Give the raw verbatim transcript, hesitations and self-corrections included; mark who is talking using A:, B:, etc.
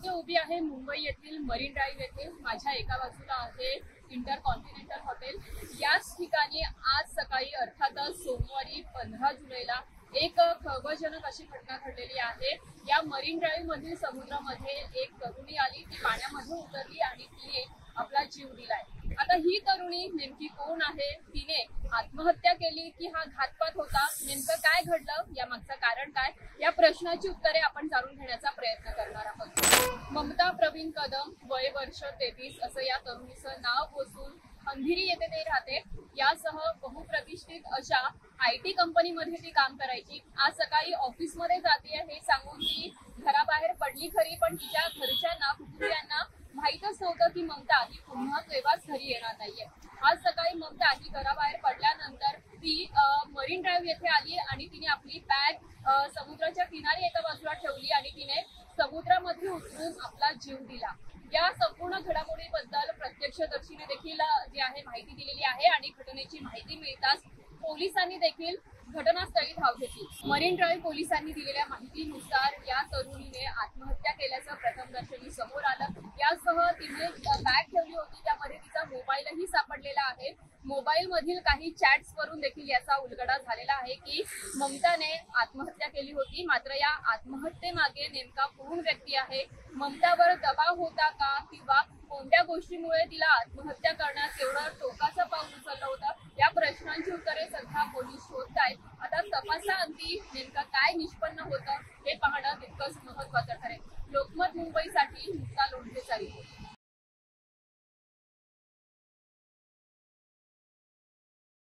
A: सध्या उभी आहे मुंबई येथील मरीन ड्राईव्ह येथे। माझ्या एका बाजूला आहे इंटरकॉन्टिनेंटल हॉटेल। याच ठिकाणी आज सकाळी अर्थातच सोमवारी पंधरा जुलैला एक खळबळजनक अशी घटना घडलेली आहे। या मरीन ड्राईव्ह मधील समुद्रामध्ये एक तरुणी आली, ती पाण्यामध्ये उतरली आणि तिने आपला जीव दिलाय। आता ही तरुणी नेमकी कोण आहे, तिने आत्महत्या केली की हा घातपात होता, नेमकं काय घडलं, या मागचं कारण काय, या प्रश्नाची उत्तरे आपण जाणून घेण्याचा प्रयत्न करणार आहोत। ममता प्रवीण कदम, वय वर्ष तेवीस असं या तरुणीचं नाव असून अंधेरी येथे ते राहते। यासह बहुप्रतिष्ठित अशा आय टी कंपनीमध्ये ती काम करायची। आज सकाळी ऑफिस मध्ये जाते हे सांगून ती घराबाहेर पडली खरी, पण तिच्या घरच्यांना कुटुंबियांना माहीतच नव्हतं की ममता ही पुन्हा केव्हाच घरी येणार नाहीये। आज सकाळी ममता ही घराबाहेर पडल्यानंतर ती मरीन ड्राईव्ह येथे आली आणि तिने आपली बॅग समुद्राच्या किनारी एका बाजूला ठेवली आणि तिने समुद्रामध्ये उतरून आपला जीव दिला। या संपूर्ण घडामोडीबद्दल प्रत्यक्षदर्शीने देखील जी आहे माहिती दिलेली आहे आणि घटनेची माहिती मिळताच पोलिसांनी देखील घटनास्थळी धाव घेतली। मरीन ड्राईव्ह पोलिसांनी दिलेल्या माहितीनुसार या तरुणीने आत्महत्या केल्याचं प्रथमदर्शनी समोर आलं। यासह तिने बॅग ठेवली होती, त्यामध्ये तिचा मोबाईलही सापडलेला आहे। मोबाईल मधील काही चॅट्स वरून देखील याचा उलगडा झालेला आहे की ममताने आत्महत्या केली होती। मात्र या आत्महत्येमागे नेमका कोण व्यक्ती आहे, ममतावर दबाव होता का, किंवा कोणत्या गोष्टीमुळे तिला आत्महत्या करण्यास एवढं टोकाचं पाऊल उचललं होतं, या प्रश्नांची उत्तरे सध्या पोलीस शोधत आहेत। आता तपासाअंती नेमकं काय निष्पन्न होतं हे पाहणं तितकंच महत्त्वाचं ठरेल। लोकमत मुंबईसाठी